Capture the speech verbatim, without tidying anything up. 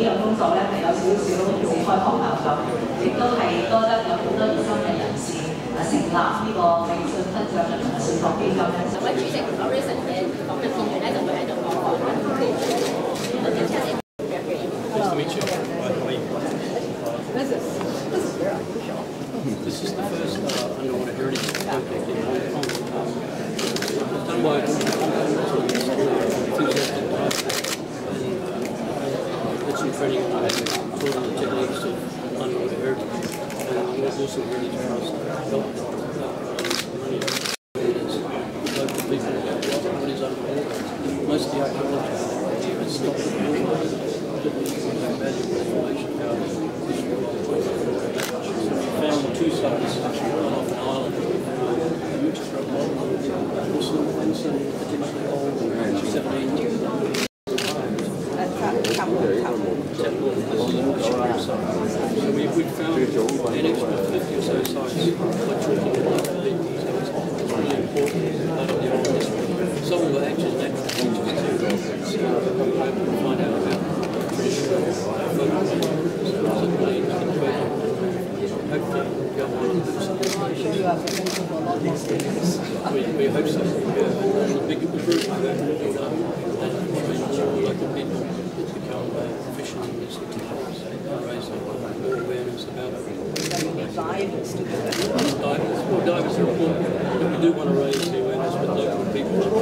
呢個工作咧係有少少好似開學校咁，亦都係多得有好多熱心嘅人士啊成立呢個美信分獎嘅同埋信託基金咧。兩位主席 Frederick 嘅訪問片段咧就會喺度講講啦。 Nice to meet you. This is this is very unusual. This is the first uh, underwater heritage project in Hong Kong. It's done by a group of enthusiastic guys. Did some training on it, taught them the techniques of underwater heritage, and there was also heritage trust help money local people about what is underwater. Most of the archaeology here is stopped at the water. Valuable information about the history of the place. Found two sites, one off an island, huge also and some potentially old seventeen. So we, we found an extra fifty or so sites by talking to local people. So it's really important part of the old history. Some of the actual natural features too. So we're able to find out about traditional photo we, we hope so. Yeah. The big group we work with and train local people to become proficient in this techniques and raise more awareness about it. Divers to do that. Divers, well, divers are important, but we do want to raise the awareness with local people.